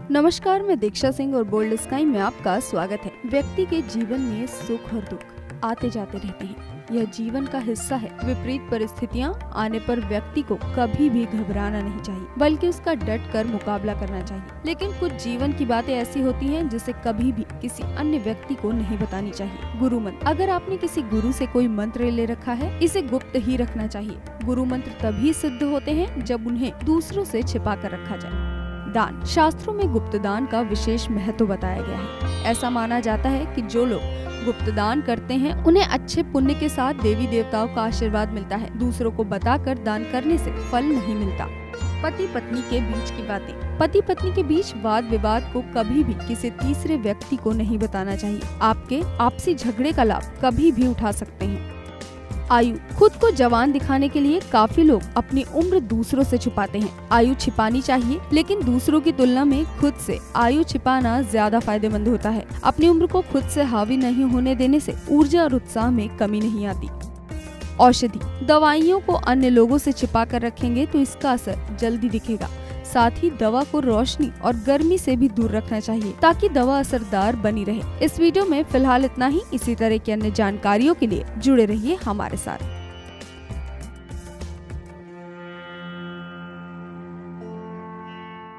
नमस्कार, मैं दीक्षा सिंह और बोल्ड स्काई में आपका स्वागत है। व्यक्ति के जीवन में सुख और दुख आते जाते रहते हैं। यह जीवन का हिस्सा है। विपरीत परिस्थितियां आने पर व्यक्ति को कभी भी घबराना नहीं चाहिए, बल्कि उसका डट कर मुकाबला करना चाहिए। लेकिन कुछ जीवन की बातें ऐसी होती हैं जिसे कभी भी किसी अन्य व्यक्ति को नहीं बतानी चाहिए। गुरु मंत्र। अगर आपने किसी गुरु से कोई मंत्र ले रखा है, इसे गुप्त ही रखना चाहिए। गुरु मंत्र तभी सिद्ध होते हैं जब उन्हें दूसरों से छिपा कर रखा जाए। दान। शास्त्रों में गुप्त दान का विशेष महत्व बताया गया है। ऐसा माना जाता है कि जो लोग गुप्त दान करते हैं उन्हें अच्छे पुण्य के साथ देवी देवताओं का आशीर्वाद मिलता है। दूसरों को बताकर दान करने से फल नहीं मिलता। पति पत्नी के बीच की बातें। पति पत्नी के बीच वाद विवाद को कभी भी किसी तीसरे व्यक्ति को नहीं बताना चाहिए। आपके आपसी झगड़े का लाभ कभी भी उठा सकते हैं। आयु। खुद को जवान दिखाने के लिए काफी लोग अपनी उम्र दूसरों से छुपाते हैं। आयु छिपानी चाहिए, लेकिन दूसरों की तुलना में खुद से आयु छिपाना ज्यादा फायदेमंद होता है। अपनी उम्र को खुद से हावी नहीं होने देने से ऊर्जा और उत्साह में कमी नहीं आती। औषधि। दवाइयों को अन्य लोगों से छिपा कर रखेंगे तो इसका असर जल्दी दिखेगा। साथ ही दवा को रोशनी और गर्मी से भी दूर रखना चाहिए ताकि दवा असरदार बनी रहे। इस वीडियो में फिलहाल इतना ही। इसी तरह की अन्य जानकारियों के लिए जुड़े रहिए हमारे साथ।